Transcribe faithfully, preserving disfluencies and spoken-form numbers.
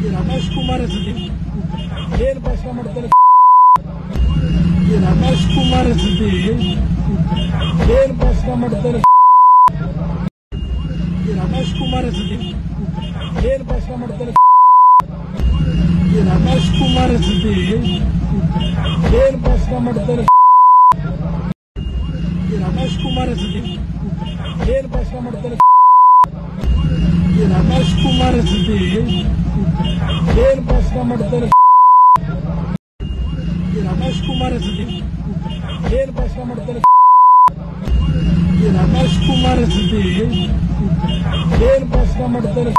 ರಮೇಶ್ ಕುಮಾರ್ ಸತಿ ಏನ್ ಭಾಷಣ ಮಾಡ್ತಾರೆ? ಈ ರಮೇಶ್ ಕುಮಾರ್ ಸತಿ ಏನ್ ಭಾಷಣ ಮಾಡ್ತಾರೆ? ಈ ರಮೇಶ್ ಕುಮಾರ್ ಸತಿ ಏನ್ ಭಾಷಣ ಮಾಡ್ತಾರೆ? ಈ ರಮೇಶ್ ಕುಮಾರ್ ಸತಿ ಏನ್ ಭಾಷಣ ಮಾಡ್ತಾರೆ? ಈ ರಮೇಶ್ ಕುಮಾರ್ ಸತಿ ಏನ್ ಭಾಷಣ ಮಾಡ್ತಾರೆ? ಈ ರಮೇಶ್ ಕುಮಾರ್ ಸತಿ ಏನ್ ಭಾಷಣ ಮಾಡ್ತಾರೆ? ಈ ರಮೇಶ್ ಕುಮಾರ್ ಸತಿ ಏನ್ ಭಾಷಣ ಮಾಡ್ತಾರೆ? ಈ ರಮೇಶ್ ಕುಮಾರ್ ಸತಿ ಏನ್ ಭಾಷಣ ಮಾಡ್ತಾರೆ?